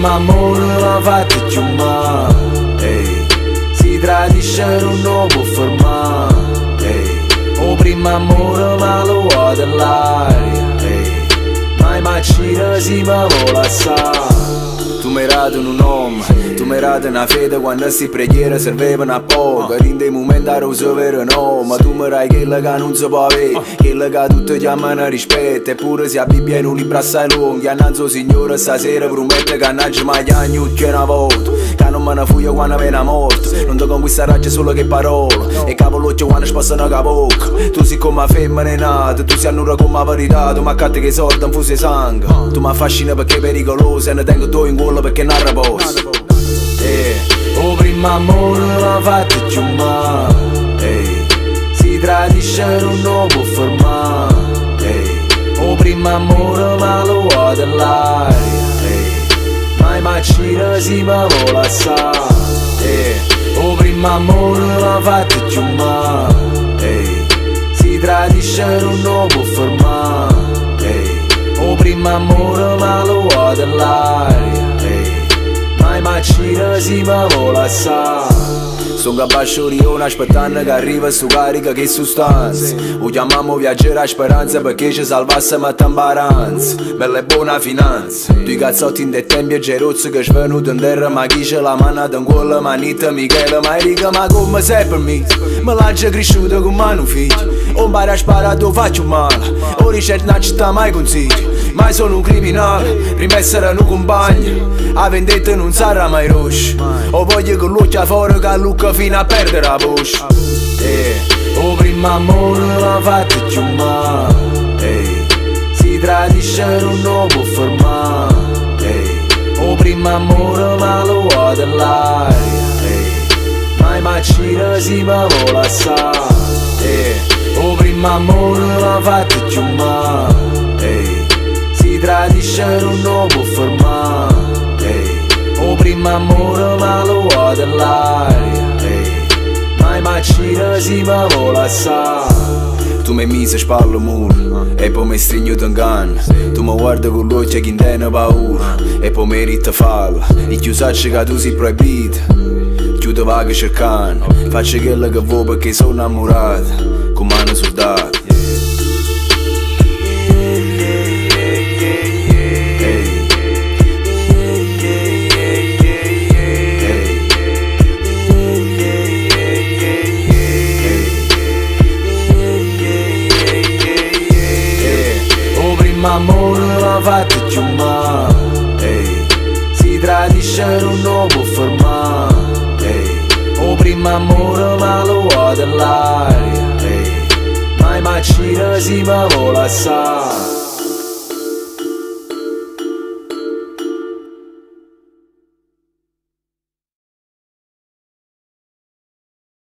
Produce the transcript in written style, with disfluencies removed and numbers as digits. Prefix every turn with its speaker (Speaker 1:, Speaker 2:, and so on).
Speaker 1: primo amore l'ha fatto più male, si tradisce non può fermare, o primo amore ma lo vuole dell'aria, mai macina si ma vuole assare. Tu mi radi un uomo, tu mi radi una fede quando si preghiera servevano a poco. In dei momenti a rosa vero no, ma tu mi rai quella che non si può avere, quella che tutti chiamano rispetto. Eppure se a Bibbia in un libro assai lungo, annanzo signore stasera promette che non ci mai che una volta, che non me ne fuio quando viene morto. Non ti conquistare solo che parole, e cavolocchio quando spassano la bocca. Tu sei come femmina è nata, tu sei annura come la verità, tu mi accatti che sorda in fuso sangue. Tu mi affascina perché è pericoloso e ne tengo tu in culo perché non riposo. O primo amore l'ha fatto più male, si tradisce non può fermare, o primo amore ma lo vuole dell'aria, mai macina si ma vuole assare. O primo amore l'ha fatto più male, si tradisce non può fermare, o primo amore ma lo vuole dell'aria, mai macina si ma vuole assare. Sono capace di rione aspettando che arriva su carica che sostanza. Lo chiamiamo viaggiare a speranza perché ci salvassimo a tambaranza. Bella e buona finanza, due cazzotti in dei tempi e gerozzi che svenuto in terra. Ma chi c'è la manata in quella manita Michele, ma riga ma come sei per me? Me l'ha già cresciuto come un figlio, o impara a sparare dove faccio male, o ricetta non ci sta mai consiglio. Mai sono un criminale, prima essere un compagno, a vendetta non sarà mai rosso, o voglio che luccia fuori che lucca fino a perdere la voce. O primo amore l'ha fatto più male, si tradisce non può fermare, o primo amore ma lo vuole dell'aria, mai macina si ma vuole assare. O primo amore l'ha fatto più male, si tradisce non può fermare, o primo amore ma lo vuole dell'aria, mai macina si ma vuole assare. Tu mi mise spalle muro e poi mi stringo t'inganno. Tu mi guardi con l'occhio che non tiene paura e poi mi rita falla. E chiusacci che tu sei proibito, chiudo vaga cercando. Faccio quello che vuoi perché sono innamorato come un soldato. Amore l'ha fatto più male, si tradisce non può fermare, o primo amore ma lo vuole dell'aria, mai macina si ma vuole assare.